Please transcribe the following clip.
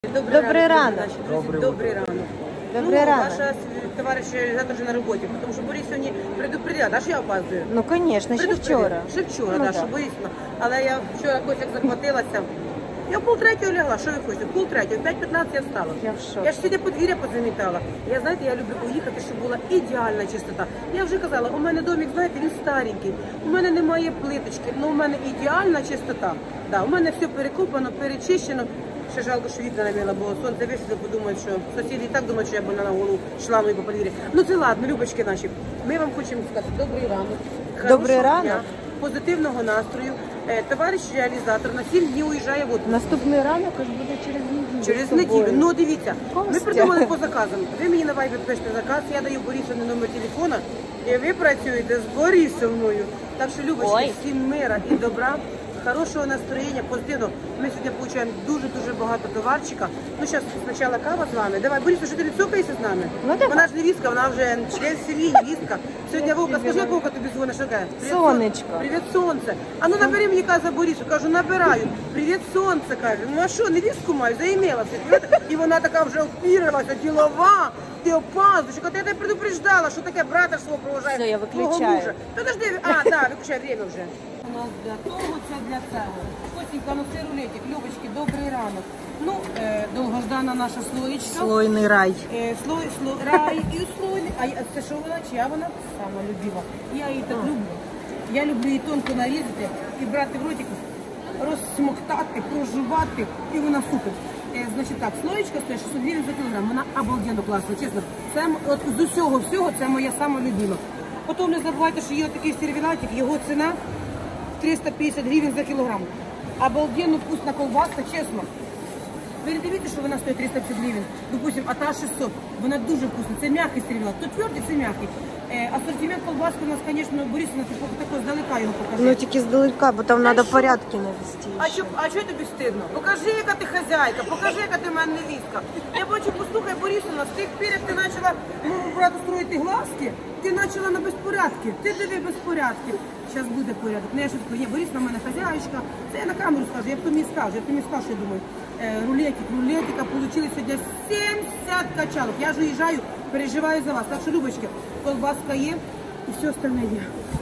Добрий ранок. Наші друзі, добрий ранок. Добрий ранок. Ваша товариш реалізатор вже на роботі, тому що Борис сьогодні предупредила, да, що я опаздую? Ну, звісно, ще вчора. Ще вчора, Ну, да, що Борисівна. Але я вчора як захватилася. Я в 2:30 лягла, що ви хочете? В 2:30, в 5:15 я встала. Я в шоці. Я ж сьогодні подвір'я позамітала. Я, знаєте, я люблю поїхати, щоб була ідеальна чистота. Я вже казала, у мене домик, знаєте, він старенький. У мене немає плиточки, але у мене ідеальна чистота. Да, у мене все перекопано, перечищено. Ще жалко, що вікна не мила, бо сонце висвітло, подумають, що сусіди і так думають, що я б на голову шламою по подвір'ї. Ну це ладно, любочки наші. Ми вам хочемо сказати добрий ранок. Добрий Хорошого ранок. дня, позитивного настрою. Товариш реалізатор на 7 днів уїжджає в отпуск. Наступний ранок аж буде через неділю. Через неділю. Ну дивіться, ми Костя. придумали по заказам. Ви мені на Viber пишете заказ, я даю Борисовну номер телефона, і ви працюєте з Борисовною. Так що, любочки, Ой. всім мира і добра, хорошого настроєння, позитивного. Ми сьогодні получаємо дуже-дуже багато товарчика. Ну, зараз спочатку кава з вами. Давай, Борисов, що ти відсокаєшся з нами? Ну, давай. Вона ж невістка, вона вже член сім'ї, невістка. Сьогодні Вовка, скажи, як Вовка тобі дзвонить, що каже? Привіт, Сонечко. Привіт, сонце. А ну набери мені, каже, Борису. Кажу, набираю. Привіт, сонце, каже. Ну а що, невістку маю, заімелася. І вона така вже впірилася, ділова. Ти опаздуєш. Я тебе предупреждала, що таке брата свого провожає. Все, я твого виключаю. мужа. Подожди, да, виключай время вже. У нас для того, це для цього. Костенька, ну це рулетик. Любочки, добрий ранок. Ну, довгождана наша слоєчка. Слойний рай. Рай і слойний. А це що вона? Чия вона? Сама любила. Я її так люблю. Я люблю її тонко нарізати і брати в ротик, розсмоктати, прожувати, і вона супер. Значить так, слоєчка стоїть 600 гривень за кілограм. Вона обалденно класна, чесно. Це от з усього це моя сама любима. Потім не забувайте, що є такий сервелатик, його ціна 350 гривень за кілограм. Обалденно вкусна колбаска, чесно. Ви не дивіться, що вона стоїть 350 гривень, допустим, а та 600. Вона дуже вкусна. Це м'який сервелат. То твердий, це м'який. Асортимент колбаски у нас, звісно, Борисовна, ти також здалека його покажи. Ну, тільки здалека, бо там треба порядки навести. А що тобі стидно? Покажи, яка ти хазяйка, покажи, яка ти в мене невістка. Я бачу, послухай, Борисовна, з тих пір, як ти почала моєму брату строїти глазки, ти почала на безпорядки. Ти диви безпорядки. Зараз буде порядок. Ну, я шутку, є Борисовна в мене хазяйка. Це я на камеру скажу, я б тобі скажу, що я думаю. Рулетика получили сьогодні 70 качалок. Я ж уїжджаю, переживаю за вас. Так що, любочки, колбаска є і все остальне є.